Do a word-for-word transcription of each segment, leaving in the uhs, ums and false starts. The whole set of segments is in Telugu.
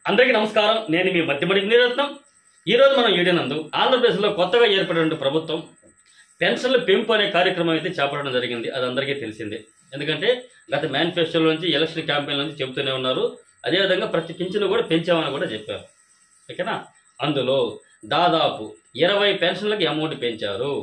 అందరికీ నమస్కారం. నేను మీ మధ్యమడి నీరత్నం. ఈరోజు మనం ఏడినందు ఆంధ్రప్రదేశ్లో కొత్తగా ఏర్పడిన ప్రభుత్వం పెన్షన్ల పెంపు అనే కార్యక్రమం అయితే చేపట్టడం జరిగింది. అది అందరికీ తెలిసిందే. ఎందుకంటే గత మేనిఫెస్టోలో నుంచి ఎలక్షన్ క్యాంపెయిన్ నుంచి చెబుతూనే ఉన్నారు. అదేవిధంగా ప్రతి పింఛను కూడా పెంచామని కూడా చెప్పారు. ఓకేనా? అందులో దాదాపు ఇరవై పెన్షన్లకి అమౌంట్ పెంచారు.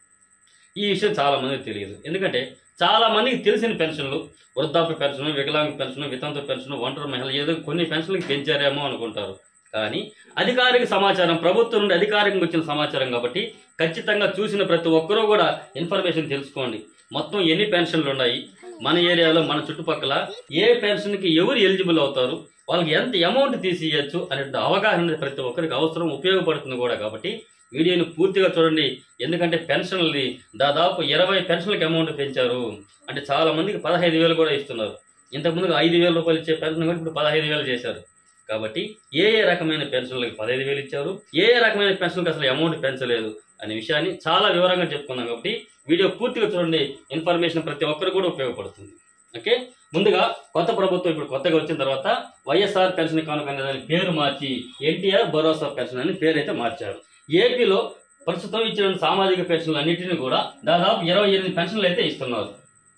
ఈ విషయం చాలామందికి తెలియదు. ఎందుకంటే చాలామందికి తెలిసిన పెన్షన్లు వృద్ధాప్య పెన్షన్, వికలాంగ పెన్షన్, వితంతు పెన్షన్, ఒంటరి మహిళలు ఏదో కొన్ని పెన్షన్లకి పెంచారేమో అనుకుంటారు. కానీ అధికారిక సమాచారం, ప్రభుత్వం నుండి అధికారికంగా వచ్చిన సమాచారం కాబట్టి ఖచ్చితంగా చూసిన ప్రతి ఒక్కరూ కూడా ఇన్ఫర్మేషన్ తెలుసుకోండి. మొత్తం ఎన్ని పెన్షన్లు ఉన్నాయి, మన ఏరియాలో మన చుట్టుపక్కల ఏ పెన్షన్కి ఎవరు ఎలిజిబుల్ అవుతారు, వాళ్ళకి ఎంత అమౌంట్ తీసియచ్చు అనే అవగాహన ప్రతి ఒక్కరికి అవసరం, ఉపయోగపడుతుంది కూడా. కాబట్టి వీడియోని పూర్తిగా చూడండి. ఎందుకంటే పెన్షన్లని దాదాపు ఇరవై పెన్షన్లకి అమౌంట్ పెంచారు. అంటే చాలా మందికి పదహైదు వేలు కూడా ఇస్తున్నారు. ఇంతకుముందు ఐదు వేల రూపాయలు ఇచ్చే పెన్షన్ కూడా ఇప్పుడు పదహైదు వేలు చేశారు. కాబట్టి ఏ ఏ రకమైన పెన్షన్లకి పదహైదు వేలు ఇచ్చారు, ఏ ఏ రకమైన పెన్షన్కి అసలు అమౌంట్ పెంచలేదు అనే విషయాన్ని చాలా వివరంగా చెప్పుకుందాం. కాబట్టి వీడియో పూర్తిగా చూడండి. ఇన్ఫర్మేషన్ ప్రతి ఒక్కరు కూడా ఉపయోగపడుతుంది. ఓకే, ముందుగా కొత్త ప్రభుత్వం ఇప్పుడు కొత్తగా వచ్చిన తర్వాత వైఎస్ఆర్ పెన్షన్ కానుక అనే దాని పేరు మార్చి ఎన్టీఆర్ భరోసా పెన్షన్ అని పేరు అయితే మార్చారు. ఏపీలో ప్రస్తుతం ఇచ్చిన సామాజిక పెన్షన్లు అన్నింటినీ కూడా దాదాపు ఇరవై ఎనిమిది పెన్షన్లు అయితే ఇస్తున్నారు.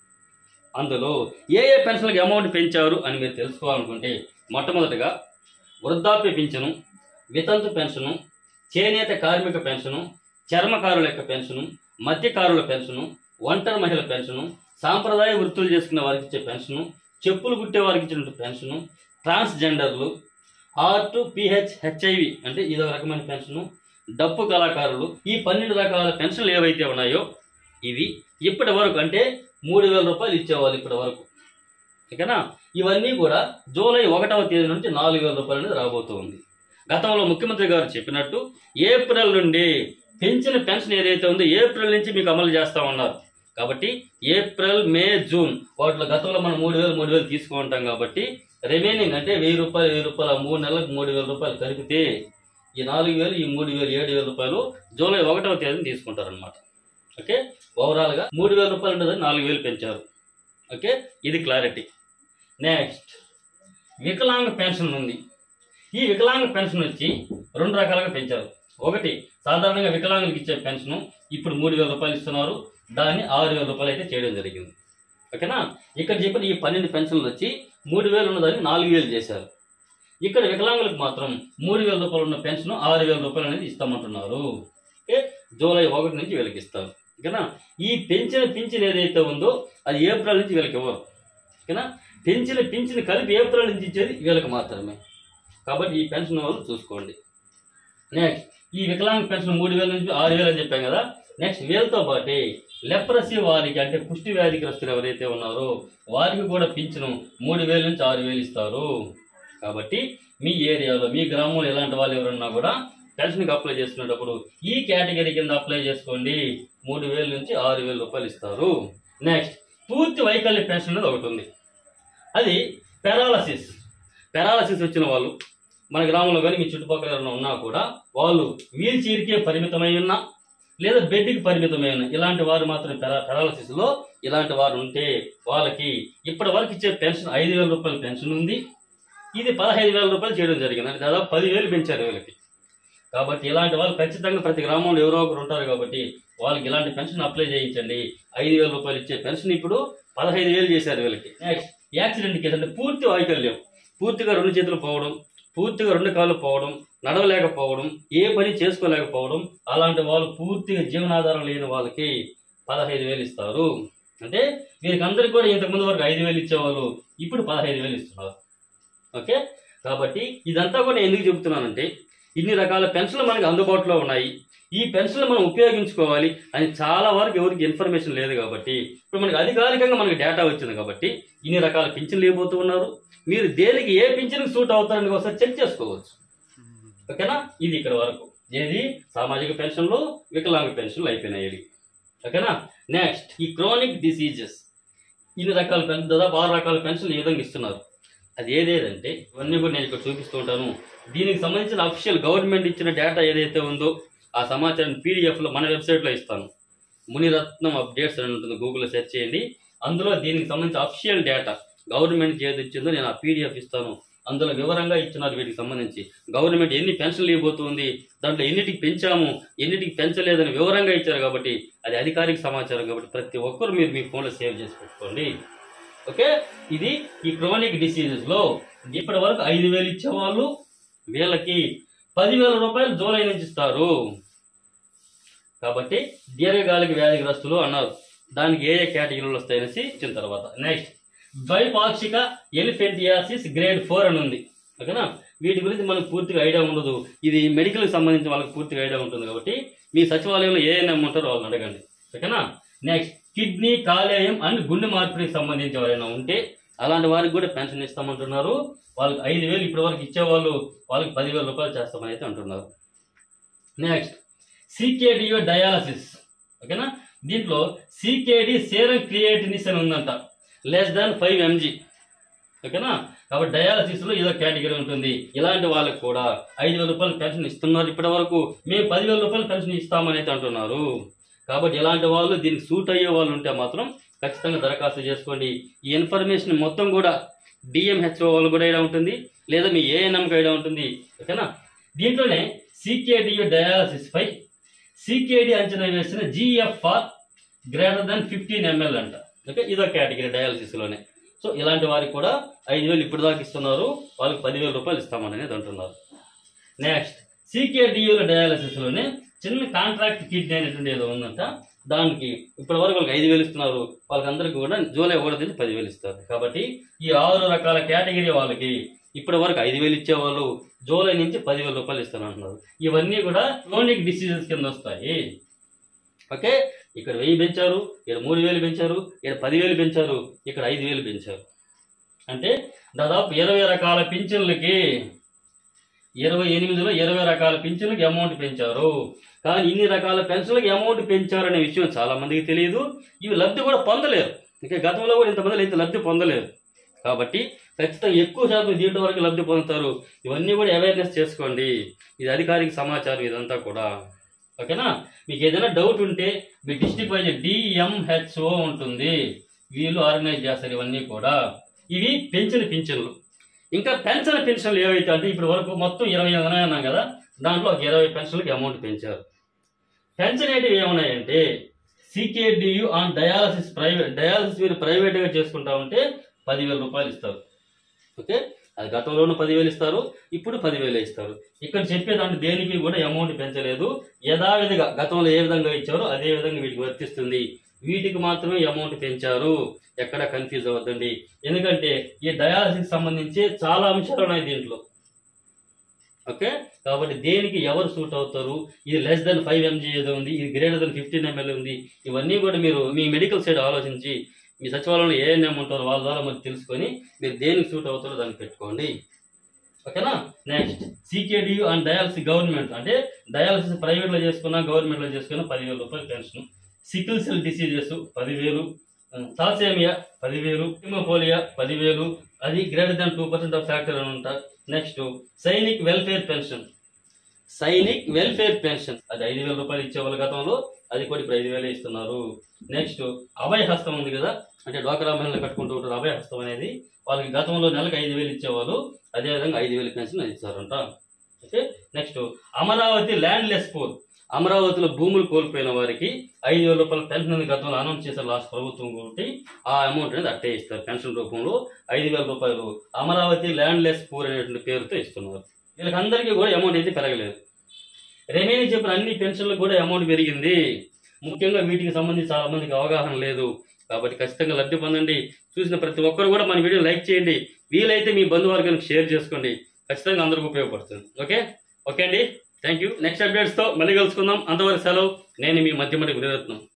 అందులో ఏ ఏ పెన్షన్లకి అమౌంట్ పెంచారు అని మీరు తెలుసుకోవాలనుకుంటే మొట్టమొదటిగా వృద్ధాప్య పింఛను, వితంతు పెన్షను, చేనేత కార్మిక పెన్షను, చర్మకారుల యొక్క పెన్షను, మత్స్యకారుల పెన్షను, ఒంటరి మహిళల పెన్షను, సాంప్రదాయ వృత్తులు చేసుకునే వారికి ఇచ్చే పెన్షను, చెప్పులు కుట్టే వారికి ఇచ్చిన పెన్షను, ట్రాన్స్జెండర్లు, ఆర్ట్ పిహెచ్ హెచ్ఐవి అంటే ఇదో రకమైన పెన్షను, డప్పు కళాకారులు, ఈ పన్నెండు రకాల పెన్షన్లు ఏవైతే ఉన్నాయో ఇవి ఇప్పటి వరకు అంటే మూడు వేల రూపాయలు ఇచ్చేవాళ్ళు ఇప్పటి వరకు. ఓకేనా? ఇవన్నీ కూడా జూలై ఒకటవ తేదీ నుంచి నాలుగు వేల రూపాయలు అనేది రాబోతుంది. గతంలో ముఖ్యమంత్రి గారు చెప్పినట్టు ఏప్రిల్ నుండి పెంచిన పెన్షన్ ఏదైతే ఉందో ఏప్రిల్ నుంచి మీకు అమలు చేస్తూ ఉన్నారు. కాబట్టి ఏప్రిల్, మే, జూన్ వాటిలో గతంలో మనం మూడు వేలు మూడు వేలు తీసుకుంటాం. కాబట్టి రిమైనింగ్ అంటే వెయ్యి రూపాయలు వెయ్యి రూపాయలు మూడు నెలలకు మూడు వేల రూపాయలు కలిపితే ఈ నాలుగు వేలు ఈ మూడు వేలు ఏడు వేల రూపాయలు జూలై ఒకటవ తేదీని తీసుకుంటారనమాట. ఓకే, ఓవరాల్గా మూడు వేల రూపాయలు ఉండేది నాలుగు వేలు పెంచారు. ఓకే, ఇది క్లారిటీ. నెక్స్ట్ వికలాంగ పెన్షన్ ఉంది. ఈ వికలాంగ పెన్షన్ వచ్చి రెండు రకాలుగా పెంచారు. ఒకటి సాధారణంగా వికలాంగులకు ఇచ్చే పెన్షన్ ఇప్పుడు మూడు వేల రూపాయలు ఇస్తున్నారు. దాన్ని ఆరు వేల రూపాయలు అయితే చేయడం జరిగింది. ఓకేనా? ఇక్కడ చెప్పిన ఈ పన్నెండు పెన్షన్లు వచ్చి మూడు వేలు ఉన్నదాన్ని నాలుగు వేలు చేశారు. ఇక్కడ వికలాంగులకు మాత్రం మూడు వేల రూపాయలు ఉన్న పెన్షన్ ఆరు వేల రూపాయలు అనేది ఇస్తామంటున్నారు. ఓకే, జూలై ఒకటి నుంచి వీళ్ళకి ఇస్తారు. ఓకేనా? ఈ పెంచిన పింఛన్ ఏదైతే ఉందో అది ఏప్రిల్ నుంచి వీళ్ళకి ఇవ్వరు. ఓకేనా? పెంచిన పింఛన్ కలిపి ఏప్రిల్ నుంచి ఇచ్చేది వీళ్ళకి మాత్రమే. కాబట్టి ఈ పెన్షన్ వాళ్ళు చూసుకోండి. నెక్స్ట్ ఈ వికలాంగ పెన్షన్ మూడు వేల నుంచి ఆరు వేలు అని చెప్పాం కదా. నెక్స్ట్ వీళ్ళతో పాటే లెప్రసీ వారికి అంటే కుష్టి వ్యాధిగ్రస్తులు ఎవరైతే ఉన్నారో వారికి కూడా పింఛను మూడు వేల నుంచి ఆరు వేలు ఇస్తారు. కాబట్టి మీ ఏరియాలో మీ గ్రామంలో ఎలాంటి వాళ్ళు ఎవరున్నా కూడా పెన్షన్కి అప్లై చేసుకునేటప్పుడు ఈ కేటగిరీ కింద అప్లై చేసుకోండి. మూడు వేల నుంచి ఆరు వేల రూపాయలు ఇస్తారు. నెక్స్ట్ పూర్తి వైకల్య పెన్షన్ అనేది ఒకటి ఉంది. అది పెరాలసిస్ పెరాలసిస్ వచ్చిన వాళ్ళు మన గ్రామంలో కానీ మీ చుట్టుపక్కల ఎవరైనా ఉన్నా కూడా వాళ్ళు వీల్ చైర్కే పరిమితమై ఉన్నా లేదా బెడ్కి పరిమితమై ఉన్నా ఇలాంటి వారు మాత్రం పెరా పెరాలసిస్లో ఇలాంటి వారు ఉంటే వాళ్ళకి ఇప్పటి వరకు ఇచ్చే పెన్షన్ ఐదు వేల రూపాయల పెన్షన్ ఉంది. ఇది పదహైదు వేల రూపాయలు చేయడం జరిగింది. అంటే దాదాపు పదివేలు పెంచారు వీళ్ళకి. కాబట్టి ఇలాంటి వాళ్ళు ఖచ్చితంగా ప్రతి గ్రామంలో ఎవరో ఒకరు ఉంటారు. కాబట్టి వాళ్ళకి ఇలాంటి పెన్షన్ అప్లై చేయించండి. ఐదు వేల రూపాయలు ఇచ్చే పెన్షన్ ఇప్పుడు పదహైదు వేలు చేశారు వీళ్ళకి. నెక్స్ట్ యాక్సిడెంట్ కేసు అంటే పూర్తి వైకల్యం, పూర్తిగా రెండు చేతులు పోవడం, పూర్తిగా రెండు కాళ్ళు పోవడం, నడవలేకపోవడం, ఏ పని చేసుకోలేకపోవడం, అలాంటి వాళ్ళు పూర్తిగా జీవనాధారం లేని వాళ్ళకి పదహైదు వేలు ఇస్తారు. అంటే వీరికి అందరికీ కూడా ఇంతకుముందు వరకు ఐదు వేలు ఇచ్చేవాళ్ళు ఇప్పుడు పదహైదు వేలు ఇస్తున్నారు. ఓకే, కాబట్టి ఇదంతా కూడా నేను ఎందుకు చెబుతున్నానంటే ఇన్ని రకాల పెన్షన్లు మనకి అందుబాటులో ఉన్నాయి. ఈ పెన్షన్లు మనం ఉపయోగించుకోవాలి అని చాలా వరకు ఎవరికి ఇన్ఫర్మేషన్ లేదు. కాబట్టి ఇప్పుడు మనకి అధికారికంగా మనకి డేటా వచ్చింది. కాబట్టి ఇన్ని రకాల పింఛన్లు ఇవ్వబోతూ ఉన్నారు. మీరు దేనికి ఏ పింఛన్కి సూట్ అవుతారని ఒకసారి చెక్ చేసుకోవచ్చు. ఓకేనా? ఇది ఇక్కడ వరకు ఏది సామాజిక పెన్షన్లు, వికలాంగ పెన్షన్లు అయిపోయినాయి. ఓకేనా? నెక్స్ట్ ఈ క్రోనిక్ డిసీజెస్ ఇన్ని రకాల పెన్ దాదాపు ఆరు రకాల పెన్షన్లు ఈ విధంగా ఇస్తున్నారు. అది ఏదేదంటే ఇవన్నీ కూడా నేను ఇక్కడ చూపిస్తూ ఉంటాను. దీనికి సంబంధించిన అఫీషియల్ గవర్నమెంట్ ఇచ్చిన డేటా ఏదైతే ఉందో ఆ సమాచారం పీడిఎఫ్లో మన వెబ్సైట్లో ఇస్తాను. మునిరత్నం అప్డేట్స్ అని ఉంటుంది, గూగుల్లో సెర్చ్ చేయండి. అందులో దీనికి సంబంధించిన అఫీషియల్ డేటా గవర్నమెంట్ ఏది ఇచ్చిందో నేను ఆ పీడిఎఫ్ ఇస్తాను. అందులో వివరంగా ఇచ్చినారు వీటికి సంబంధించి. గవర్నమెంట్ ఎన్ని పెన్షన్లు ఇవ్వబోతుంది, దాంట్లో ఎన్నిటికి పెంచాము, ఎన్నిటికి పెంచలేదని వివరంగా ఇచ్చారు కాబట్టి అది అధికారిక సమాచారం కాబట్టి ప్రతి ఒక్కరు మీరు మీ ఫోన్లో సేవ్ చేసి పెట్టుకోండి. ఓకే, ఇది ఈ క్రోనిక్ డిసీజెస్లో ఇప్పటి వరకు ఐదు వేలు ఇచ్చేవాళ్ళు వీళ్ళకి పదివేల రూపాయలు జూలై నుంచి ఇస్తారు. కాబట్టి దీర్ఘకాలిక వ్యాధిగ్రస్తులు అన్నారు, దానికి ఏ ఏ కేటగిరీలు వస్తాయనేసి ఇచ్చిన తర్వాత నెక్స్ట్ ద్వైపాక్షిక ఎలిఫెంటియాసిస్ గ్రేడ్ ఫోర్ అని ఉంది. ఓకేనా, వీటి గురించి మనకు పూర్తిగా ఐడియా ఉండదు. ఇది మెడికల్కి సంబంధించి వాళ్ళకి పూర్తిగా ఐడియా ఉంటుంది కాబట్టి మీ సచివాలయంలో ఏ ఎన్ఎం ఉంటారో వాళ్ళని అడగండి. ఓకేనా, నెక్స్ట్ కిడ్నీ, కాలేయం అండ్ గుండె మార్పిడికి సంబంధించి ఎవరైనా ఉంటే అలాంటి వారికి కూడా పెన్షన్ ఇస్తామంటున్నారు. వాళ్ళకి ఐదు వేలు ఇప్పటి వరకు ఇచ్చేవాళ్ళు వాళ్ళకి పదివేల రూపాయలు చేస్తామని అయితే అంటున్నారు. నెక్స్ట్ సీకేడియో డయాలసిస్. ఓకేనా, దీంట్లో సీకేడి సీరం క్రియేటినిస్ అని ఉందంట, లెస్ దాన్ ఫైవ్ ఎంజీ. ఓకేనా, కాబట్టి డయాలసిస్ లో ఏదో కేటగిరీ ఉంటుంది. ఇలాంటి వాళ్ళకి కూడా ఐదు వేల రూపాయలు పెన్షన్ ఇస్తున్నారు. ఇప్పటి వరకు మేము పదివేల రూపాయలు పెన్షన్ ఇస్తామని అయితే అంటున్నారు. కాబట్టి ఇలాంటి వాళ్ళు దీనికి సూట్ అయ్యే వాళ్ళు ఉంటే మాత్రం ఖచ్చితంగా దరఖాస్తు చేసుకోండి. ఈ ఇన్ఫర్మేషన్ మొత్తం కూడా డిఎంహెచ్ఓ వాళ్ళు కూడా ఐడియా ఉంటుంది, లేదా మీ ఏఎన్ఎంకి ఐడియా ఉంటుంది. ఓకేనా, దీంట్లోనే సీకేడియో డయాలసిస్ పై సీకేడి అంచనా వేసిన GFR greater than fifteen ML అంట. ఓకే, ఇదో కేటగిరీ డయాలసిస్ లోనే. సో ఇలాంటి వారికి కూడా ఐదు వేలు ఇప్పుడు దాకా ఇస్తున్నారు, వాళ్ళకి పదివేల రూపాయలు ఇస్తామనేది అంటున్నారు. నెక్స్ట్ సీకేడియో డయాలసిస్ లోనే చిన్న కాంట్రాక్ట్ కిడ్నీ అనేటువంటి ఏదో ఉందంట, దానికి ఇప్పటి వరకు వాళ్ళకి ఐదు వేలు ఇస్తున్నారు, వాళ్ళకందరికీ కూడా జూలై ఒకటి నుంచి పదివేలు ఇస్తారు. కాబట్టి ఈ ఆరు రకాల కేటగిరీ వాళ్ళకి ఇప్పటి వరకు ఐదు వేలు ఇచ్చేవాళ్ళు జూలై నుంచి పదివేల రూపాయలు ఇస్తారు అంటున్నారు. ఇవన్నీ కూడా క్రోనిక్ డిసీజెస్ కింద వస్తాయి. ఓకే, ఇక్కడ వెయ్యి పెంచారు, ఇక్కడ మూడు వేలు పెంచారు, ఇక్కడ పదివేలు పెంచారు, ఇక్కడ ఐదు వేలు పెంచారు. అంటే దాదాపు ఇరవై రకాల పింఛన్లకి ఇరవై ఎనిమిదిలో ఇరవై రకాల పింఛన్లకి అమౌంట్ పెంచారు. కానీ ఇన్ని రకాల పెన్షన్లకి అమౌంట్ పెంచారనే విషయం చాలా మందికి తెలియదు. ఇవి లబ్ధి కూడా పొందలేరు. ఇంకా గతంలో కూడా ఇంతమంది ఇంత లబ్ధి పొందలేరు. కాబట్టి ఖచ్చితంగా ఎక్కువ శాతం దీంట్లో వరకు లబ్ధి పొందుతారు. ఇవన్నీ కూడా అవేర్నెస్ చేసుకోండి. ఇది అధికారిక సమాచారం ఇదంతా కూడా. ఓకేనా, మీకు ఏదైనా డౌట్ ఉంటే మీ డిస్ట్రిక్ట్ వైజ్ డిఎంహెచ్ఓ ఉంటుంది, వీళ్ళు ఆర్గనైజ్ చేస్తారు ఇవన్నీ కూడా. ఇవి పెంచిన పింఛన్లు. ఇంకా పెన్షన్ పెన్షన్లు ఏవైతే అంటే ఇప్పుడు వరకు మొత్తం ఇరవై ఉన్నాయి అన్నాం కదా, దాంట్లో ఒక ఇరవై పెన్షన్లకి అమౌంట్ పెంచారు. పెన్షన్ ఏంటివి ఏమున్నాయంటే CKDU on dialysis private dialysis మీరు ప్రైవేట్గా చేసుకుంటా ఉంటే పదివేల రూపాయలు ఇస్తారు. ఓకే, అది గతంలోనూ పదివేలు ఇస్తారు, ఇప్పుడు పదివేలు ఇస్తారు. ఇక్కడ చెప్పేదాంట్లో దేనికి కూడా అమౌంట్ పెంచలేదు. యథావిధిగా గతంలో ఏ విధంగా ఇచ్చారో అదే విధంగా వీటికి వర్తిస్తుంది. వీటికి మాత్రమే అమౌంట్ పెంచారు, ఎక్కడ కన్ఫ్యూజ్ అవ్వద్దండి. ఎందుకంటే ఈ డయాలసిస్ సంబంధించి చాలా అంశాలు ఉన్నాయి దీంట్లో. ఓకే, కాబట్టి దేనికి ఎవరు సూట్ అవుతారు, ఇది లెస్ దెన్ ఫైవ్ ఎంజీ ఏదో ఉంది, ఇది గ్రేటర్ దెన్ ఫిఫ్టీన్ ఎంఎల్ ఉంది, ఇవన్నీ కూడా మీరు మీ మెడికల్ సైడ్ ఆలోచించి మీ సచివాలయంలో ఏఎన్ఎం ఉంటారో వాళ్ళ ద్వారా మరి తెలుసుకొని మీరు దేనికి సూట్ అవుతారో దాన్ని పెట్టుకోండి. ఓకేనా, next CKDU and dialysis government అంటే డయాలసిస్ ప్రైవేట్లో చేసుకున్నా గవర్నమెంట్లో చేసుకున్నా పదివేల రూపాయలు పెన్షన్. సికిల్ సెల్ డిసీజెస్ పదివేలు, థాలసేమియా పదివేలు, హిమోఫోలియా పదివేలు, అది greater than two percent of factor అని ఉంటారు. Next Sainik welfare pension, Sainik welfare pension అది ఐదు వేల రూపాయలు ఇచ్చేవాళ్ళు గతంలో, అది కూడా ఇప్పుడు ఐదు వేలే ఇస్తున్నారు. నెక్స్ట్ అభయ హస్తం ఉంది కదా, అంటే డ్వాక్రా మహిళలు కట్టుకుంటూ ఉంటారు. అభయ హస్తం అనేది వాళ్ళకి గతంలో నెలకు ఐదు వేలు ఇచ్చేవాళ్ళు, అదేవిధంగా ఐదు వేలు పెన్షన్ ఇస్తారంట. Okay, next Amaravati landless poor, అమరావతిలో భూములు కోల్పోయిన వారికి ఐదు వేల రూపాయల పెన్షన్ గతంలో అనౌన్స్ చేశారు లాస్ట్ ప్రభుత్వం కాబట్టి ఆ అమౌంట్ అనేది అట్టే ఇస్తారు. పెన్షన్ రూపంలో ఐదు వేల రూపాయలు అమరావతి ల్యాండ్ లెస్ పూర్ అనేటువంటి పేరుతో ఇస్తున్నారు. వీళ్ళకి అందరికీ కూడా అమౌంట్ అయితే పెరగలేదు. రిమైనింగ్ చెప్పిన అన్ని పెన్షన్లకు కూడా అమౌంట్ పెరిగింది. ముఖ్యంగా వీటికి సంబంధించి చాలా మందికి అవగాహన లేదు. కాబట్టి ఖచ్చితంగా లబ్ధి పొందండి. చూసిన ప్రతి ఒక్కరు కూడా మన వీడియో లైక్ చేయండి, వీలైతే మీ బంధువర్గానికి షేర్ చేసుకోండి. ఖచ్చితంగా అందరికీ ఉపయోగపడుతుంది. ఓకే ఓకే అండి, థ్యాంక్ యూ. నెక్స్ట్ అప్డేట్స్తో మళ్ళీ కలుసుకుందాం. అంతవరకు సెలవు. నేను మీ మధ్యమటి గురిరత్నం.